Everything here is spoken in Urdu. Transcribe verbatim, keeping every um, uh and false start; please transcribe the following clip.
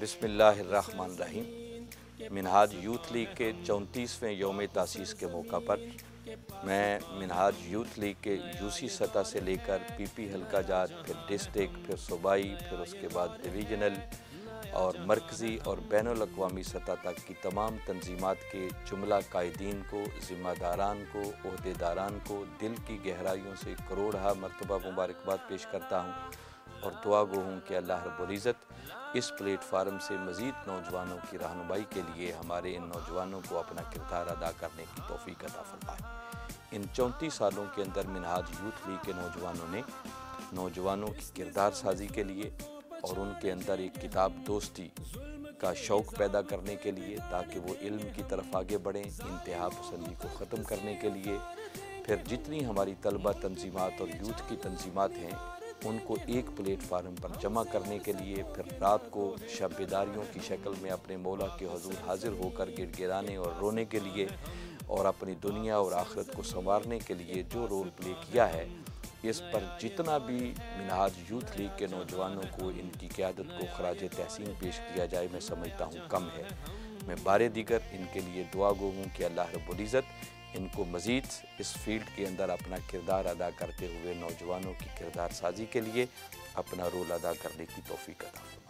بسم اللہ الرحمن الرحیم۔ منہاج یوتھ لیگ کے چونتیسویں یوم تاسیس کے موقع پر میں منہاج یوتھ لیگ کے یو سی سطح سے لے کر پی پی حلقہ جات، پھر ڈسٹرکٹ، پھر صوبائی، پھر اس کے بعد ڈویژنل اور مرکزی اور بین الاقوامی سطح تک کی تمام تنظیمات کے جملہ قائدین کو، ذمہ داران کو، عہدیداران کو دل کی گہرائیوں سے کروڑہا مرتبہ مبارکباد پیش کرتا ہوں اور دعا گو ہوں کہ اللہ رب العزت اس پلیٹ فارم سے مزید نوجوانوں کی رہنمائی کے لیے ہمارے ان نوجوانوں کو اپنا کردار ادا کرنے کی توفیق عطا فرمائے۔ ان چونتیس سالوں کے اندر منہاج یوتھ لیگ کے نوجوانوں نے نوجوانوں کی کردار سازی کے لیے اور ان کے اندر ایک کتاب دوستی کا شوق پیدا کرنے کے لیے تاکہ وہ علم کی طرف آگے بڑھیں، انتہا پسندی کو ختم کرنے کے لیے، پھر جتنی ہماری طلبہ تنظیمات اور یوتھ کی تنظیمات ہیں ان کو ایک پلیٹ فارم پر جمع کرنے کے لیے، پھر رات کو شب بیداریوں کی شکل میں اپنے مولا کے حضور حاضر ہو کر گڑ گڑانے اور رونے کے لیے اور اپنی دنیا اور آخرت کو سنوارنے کے لیے جو رول پلے کیا ہے، اس پر جتنا بھی منہاج یوتھ لیگ کے نوجوانوں کو ان کی قیادت کو خراج تحسین پیش کیا جائے میں سمجھتا ہوں کم ہے۔ میں بارے دیگر ان کے لیے دعا گو ہوں کہ اللہ رب العزت ان کو مزید اس فیلڈ کے اندر اپنا کردار ادا کرتے ہوئے نوجوانوں کی کردار سازی کے لیے اپنا رول ادا کرنے کی توفیق عطا فرمائے۔